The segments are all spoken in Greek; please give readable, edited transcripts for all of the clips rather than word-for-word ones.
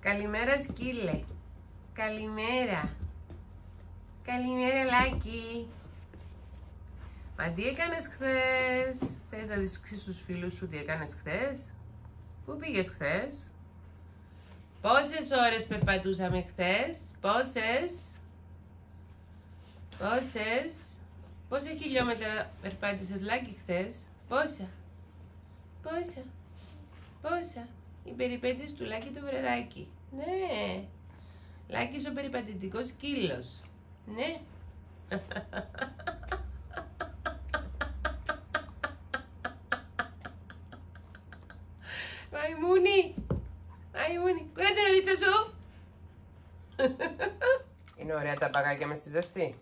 Καλημέρα σκύλε. Καλημέρα. Καλημέρα Λάκη. Μα τι έκανες χθες? Θες να δεις στους φίλους σου τι έκανες χθες? Πού πήγες χθες? Πόσες ώρες περπατούσαμε χθες? Πόσα χιλιόμετρα περπάτησες Λάκη χθες? Πόσα? Οι περιπέτειες του Λάκη το βρεδάκι. Ναι. Λάκης ο περιπατητικός σκύλος. Ναι. Μαϊμούνι. Κουρά την ωρίτσα σου. Είναι ωραία τα παγάκια μες στη ζεστή.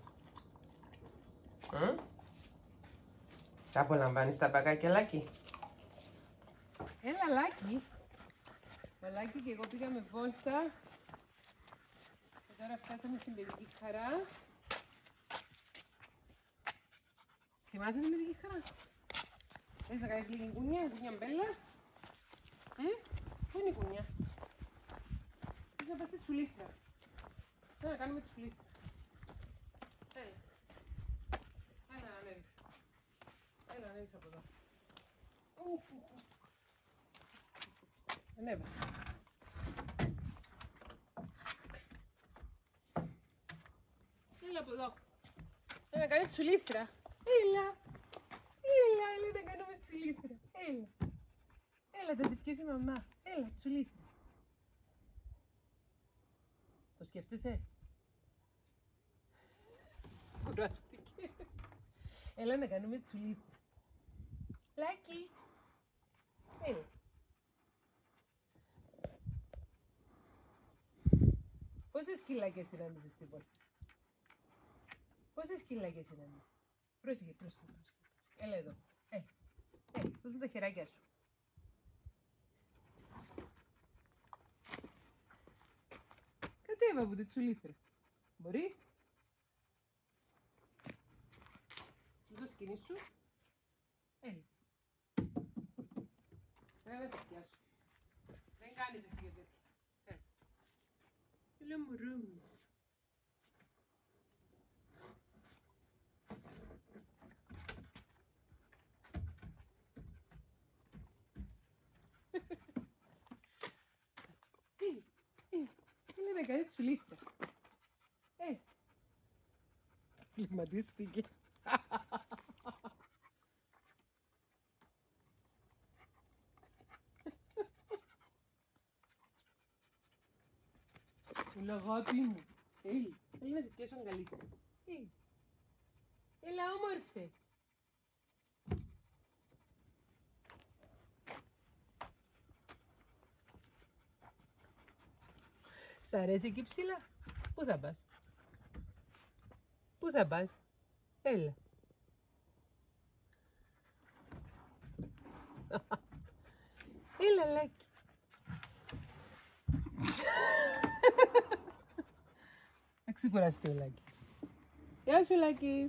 Τα απολαμβάνεις τα παγάκια Λάκη? Έλα Λάκη. Ο Λάκη και εγώ πήγαμε βόλτα. Και τώρα φτάσαμε στην παιδική χαρά. Θυμάσαι την παιδική χαρά? Θες να κάνεις λίγη κουνιά μπέλα? Πού είναι η κουνιά? Θες να πας στη τσουλήθρα? Να κάνουμε τη τσουλήθρα. Έλα να ανέβεις. Έλα να ανέβεις από εδώ. Ανέβα. Έλα από εδώ. Έλα να κάνουμε τσουλήθρα. Έλα να κάνουμε τσουλήθρα. Έλα, θα σε πιέσει η μαμά. Έλα, τσουλήθρα. Το σκέφτεσαι? Κουράστηκε. Έλα να κάνουμε τσουλήθρα. Λάκη. Έλα. Πόσες σκυλάκια συνάντησες στην πόρτα? Πρόσεχε. Έλα εδώ. Δώσ' μου τα χεράκια σου. Κατέβα από τη τσουλήθρα. Μπορείς? Σου δω σκηνή σου. Έλα. Έλα να σε πιάσω. Δεν κάνεις εσύ για τέτοια. Έλα μωρό μου. Έλα να κάνεις τσουλήθρα. Κλιματίστηκε. Έλα αγάπη μου. Έλα να σε πιάσω αγκαλίτσα. Έλα όμορφε. Σ' αρέσει εκεί ψηλά? Πού θα πας? Έλα. Έλα Λάκη. Θα ξεκουραστεί ο Λάκη. Γεια σου Λάκη.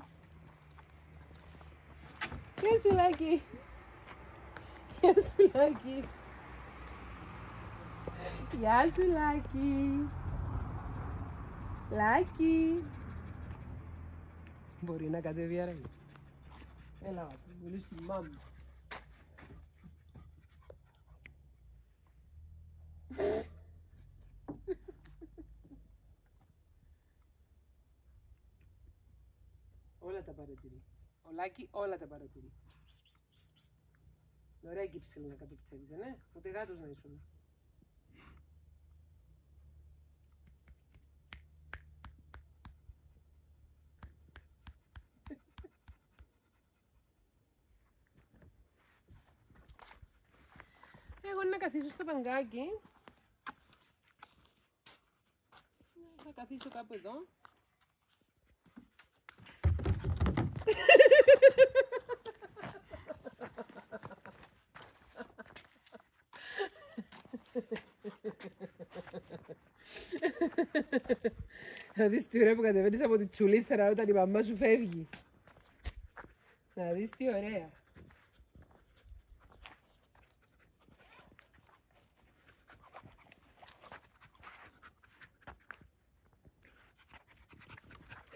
Λάκη. Μπορεί να κατέβει άρα. Έλα βάτε, μιλείς στη μάμη. Όλα τα παρατηρεί. Ο Λάκη όλα τα παρατηρεί. Ωραία και ψηλά να κατοπιθέτησε, ναι. Ούτε γάτος να ήσουν. Εγώ να καθίσω στο παγκάκι. Θα καθίσω κάπου εδώ. Να δεις τι ωραία που κατεβαίνεις από τη τσουλήθρα όταν η μαμά σου φεύγει. Να δεις τι ωραία.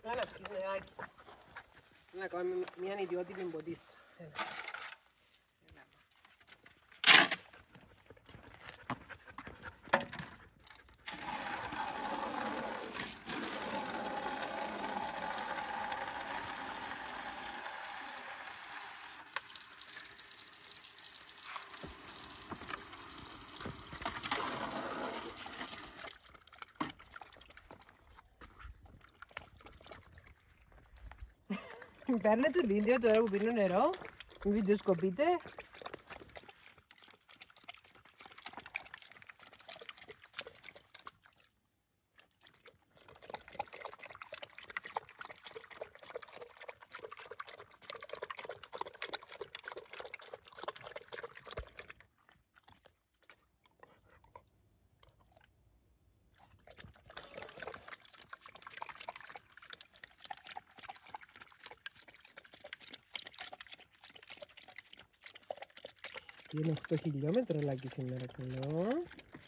Έλα να πεις νεράκι. Έλα να κάνουμε μια ιδιότυπη μποτίστρα. Έλα. Παίρνετε βίντεο τώρα που πίνω νερό, βιντεοσκοπείτε. Είναι 8 χιλιόμετρα λάκι σήμερα, καλό.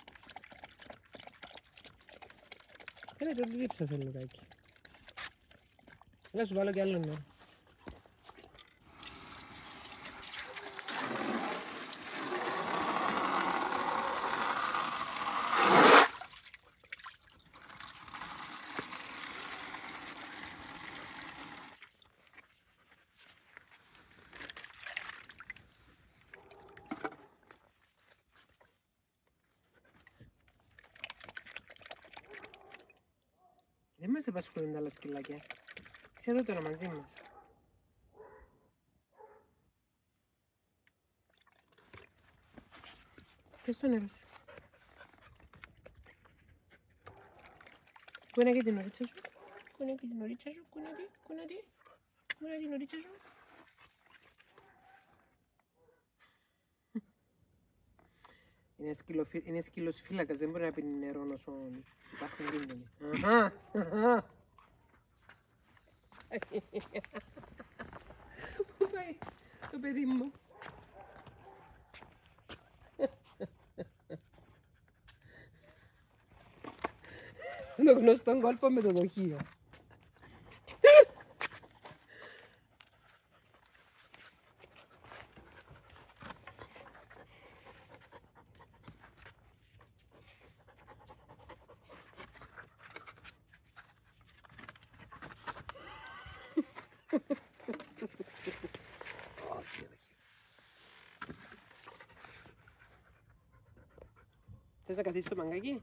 Έλα, το δίψασα λιγάκι. Έλα, σου βάλω κι άλλο νερό. Δεν μας απασχολούν τα άλλα σκυλάκια. Ξέρω τώρα μαζί μας. Πες το νερό σου. Πού είναι και την ωρίτσα σου. Πού είναι και την ωρίτσα σου. Πού είναι την ωρίτσα σου. Είναι σκύλος φύλακας, δεν μπορεί να πίνει νερό όσο υπάρχουν κίνδυνοι. Πού πάει το παιδί μου. Το γνωστό κόλπο με το δοχείο. Θες να καθίσεις στο παγκάκι?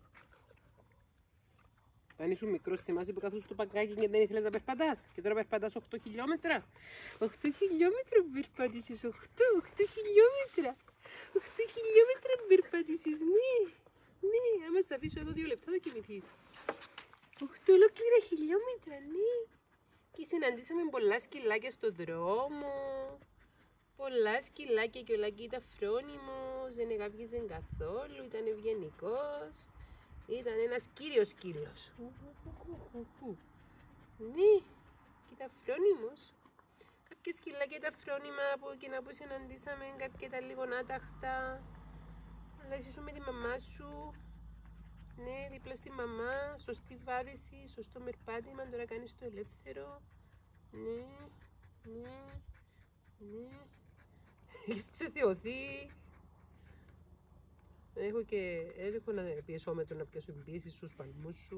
Αν ήσουν μικρός, θυμάσαι που καθόσου στο παγκάκι και δεν ήθελες να περπατάς? Και τώρα περπατάς 8 χιλιόμετρα. 8 χιλιόμετρα που περπατήσεις, 8 χιλιόμετρα. 8 χιλιόμετρα που περπατήσεις, ναι. Ναι, άμα σε αφήσω εδώ 2 λεπτά θα κοιμηθείς. 8 ολόκληρα χιλιόμετρα, ναι. Και συναντήσαμε πολλά σκυλάκια στο δρόμο. Πολλά σκυλάκια και ο Λάκη ήταν φρόνιμος, δεν εγάπιζε καθόλου, ήταν ευγενικός. Ήταν ένας κύριος σκύλος. Ναι, και ήταν φρόνιμος. Κάποια σκυλάκια ήταν φρόνιμα από εκείνα που συναντήσαμε, κάποια ήταν λίγο άταχτα. Αλλά εσύ με τη μαμά σου, ναι, δίπλα στη μαμά, σωστή βάδιση, σωστό μερπάτημα, τώρα κάνεις το ελεύθερο. Ναι, ναι, ναι. Έχεις ξεθεωθεί. Έχω ένα πιεσόμετρο να πιάσω την πίεση στους παλμούς σου.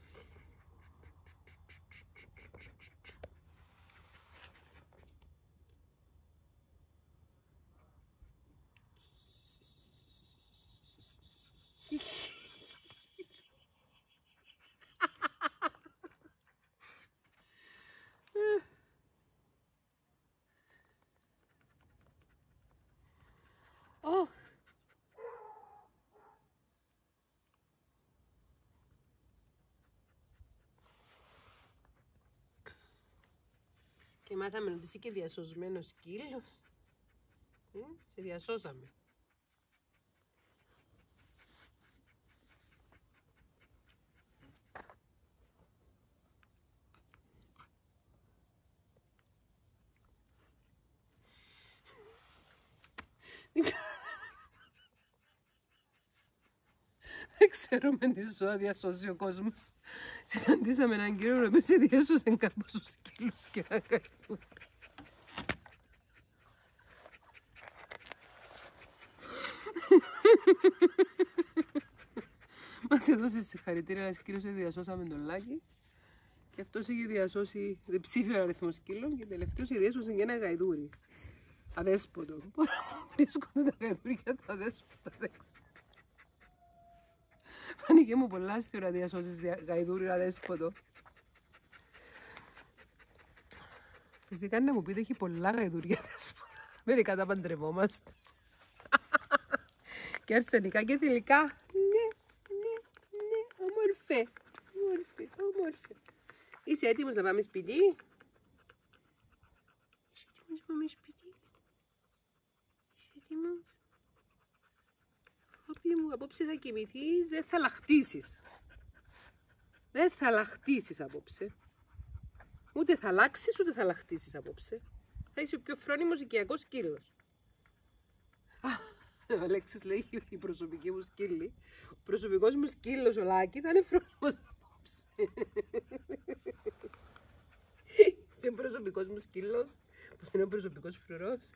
Και μάθαμε ότι είσαι και διασωσμένος σκύλος. Σε διασώσαμε. Δεν ξέρουμε τι ζώα διασώσει ο κόσμος. Συναντήσαμε έναν κύριο ο οποίος διέσωσε κάποιους σκύλους και ένα γαϊδούρι. Μας έδωσε συγχαρητήρια ένας κύριος ότι διασώσαμε τον Λάκη. Και αυτός είχε διασώσει διψήφιο αριθμό σκύλων και τελευταίος διέσωσε και ένα γαϊδούρι. Αδέσποτο. Πού βρίσκονται τα γαϊδούρια τα αδέσποτα, δεν ξέρω. Φάνηκε μου πολλά αστείο να διασώσεις γαϊδούρι αδέσποτο. Φυσικά να μου πείτε έχει πολλά γαϊδούρια αδέσποτα. Μερικά τα παντρευόμαστε. Και αρσενικά και θηλυκά. Ναι, όμορφε. Όμορφε. Είσαι έτοιμος να πάμε σπίτι? Είσαι έτοιμος να πάμε σπίτι? Είσαι έτοιμος? Αγάπη μου, απόψε θα κοιμηθείς, δεν θα λαχτίσεις. Δεν θα λαχτίσεις απόψε. Ούτε θα αλλάξεις, ούτε θα λαχτίσεις απόψε. Θα είσαι ο πιο φρόνιμος οικιακός σκύλος. Ο Αλέξης λέει η προσωπική μου σκύλη. Ο προσωπικός μου σκύλος ο Λάκη θα είναι φρόνιμος απόψε. Είσαι ο προσωπικός μου σκύλος, πως είναι ο προσωπικός φρουρός.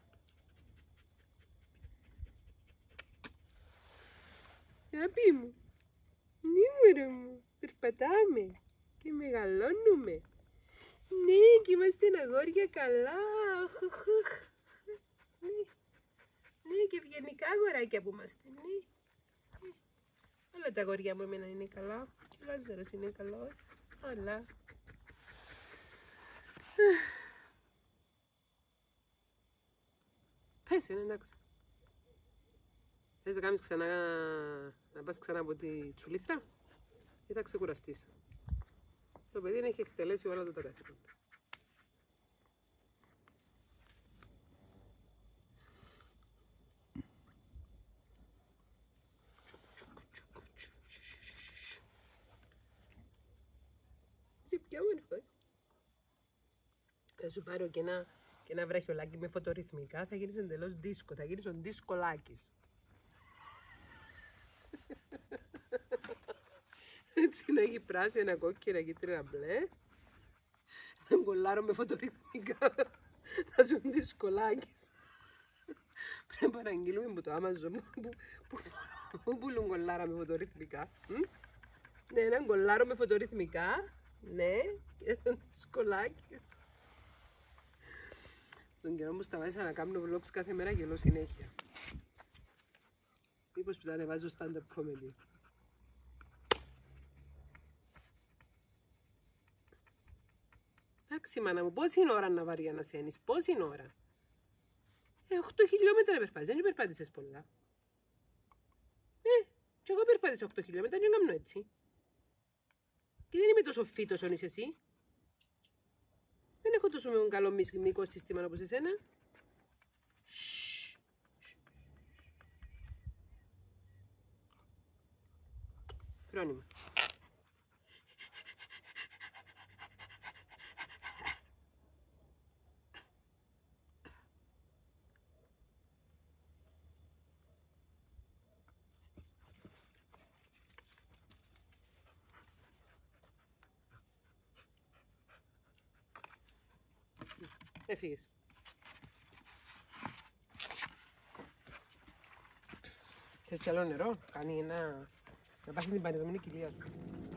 Αγάπη μου, νήμερο μου, περπατάμε και μεγαλώνουμε. Ναι, και είμαστε αγόρια καλά. Ναι, και ευγενικά αγοράκια που είμαστε, ναι. Όλα τα αγόρια μου εμένα είναι καλά. Και ο Λάζαρος είναι καλός. Όλα. Πες, είναι εντάξει. Θες να κάνεις ξανά, να πας ξανά από τη τσουλήθρα ή θα ξεκουραστείς? Το παιδί έχει εκτελέσει όλα τα καθήκοντα. Είσαι πιο όμορφος. Θα σου πάρω και ένα βραχιολάκι με φωτορυθμικά, θα γίνεις εντελώς δίσκο, θα γίνεις ο δίσκολάκης. Έτσι να έχει πράσι, ένα κόκκινο, ένα κίτρινα μπλε. Να γκολάρω με φωτορυθμικά. Θα ζουν δυσκολάκης. Πρέπει να παραγγείλουμε από το Amazon που πουλούν γκολάρα με φωτορυθμικά. Ναι, ένα γκολάρο με φωτορυθμικά. Ναι, και τον δυσκολάκης. Τον καιρό μου σταμάτησα να κάνω vlogs κάθε μέρα και λέω συνέχεια. Μήπως που τα ανεβάζω stand-up comedy. Εντάξει μάνα μου, πόση είναι ώρα να βαριά να σένεις, πόση είναι ώρα? 8 χιλιόμετρα περπάτησες, δεν περπάτησες πολλά. Και εγώ περπάτησα 8 χιλιόμετρα και έκανα έτσι. Και δεν είμαι τόσο φύτος όν είσαι εσύ. Δεν έχω τόσο καλό μυϊκό σύστημα όπως εσένα. Φρόνημα. Έφυγες. Θες κι άλλο νερό? Κάνει να πάθει την πανεσμένη κοιλία σου.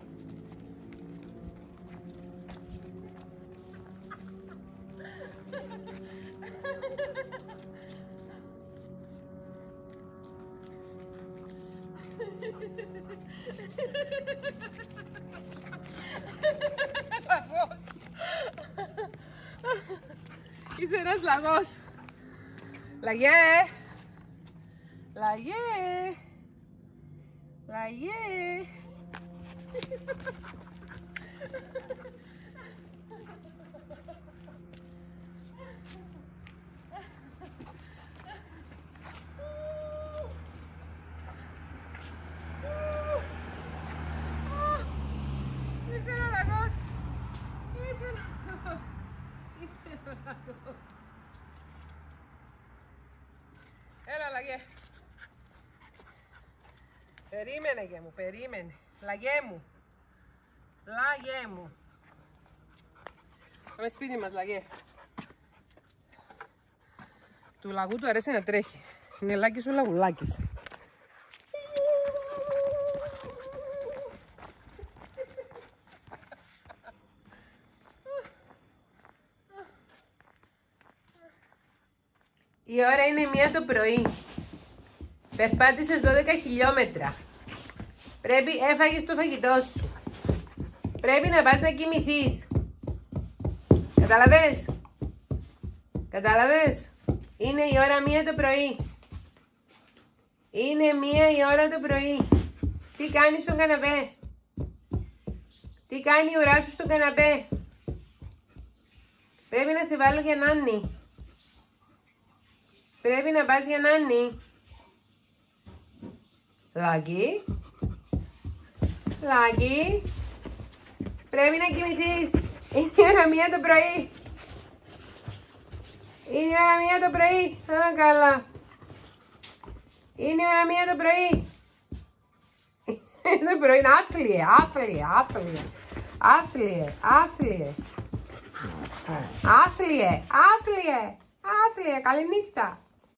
Λαγός. Είσαι ένας λαγός. Λαγέ. Λαγέ. Λαγέ. Έλα, Λαγέ. Περίμενε γε μου, περίμενε. Λαγέ μου. Λαγέ μου. Πάμε σπίτι μας, Λαγέ. Του λαγού του αρέσει να τρέχει. Είναι λάκης ο λαγουλάκης. Η ώρα είναι 1 το πρωί. Περπάτησες 12 χιλιόμετρα. Έφαγες το φαγητό σου. Πρέπει να πας να κοιμηθείς. Κατάλαβες? Κατάλαβες? Είναι η ώρα 1 το πρωί. Είναι 1 η ώρα το πρωί. Τι κάνεις στον καναπέ? Τι κάνει η ουρά σου στον καναπέ? Πρέπει να σε βάλω για νάνι. Πρέπει να πας για νάνι. Λάκη. Λάκη. Πρέπει να κοιμηθείς. Είναι η ώρα 1 το πρωί. Είναι η ώρα 1 το πρωί. Α, καλά. Είναι η ώρα 1 το πρωί. Το πρωί είναι άθλιε, άθλιε, άθλιε. Άθλιε, άθλιε. Άθλιε, άθλιε, άθλιε. Καληνύχτα.